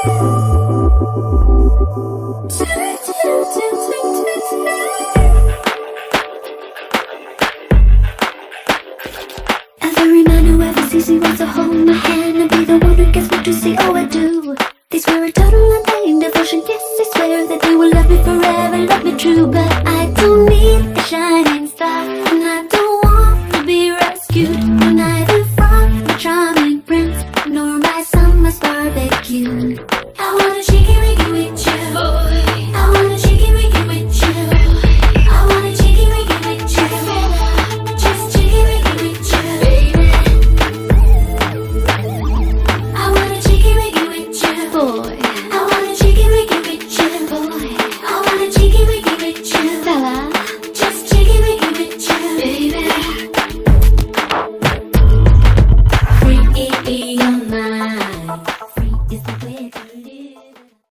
Every man who ever sees me wants to hold my hand and be the one who gets what you see. Oh, I do. They swear a total undying devotion. Yes, they swear that they will love me forever, love me true. But I don't need a shining star, and I don't want to be rescued. Neither from the charming prince, nor my summer's barbecue.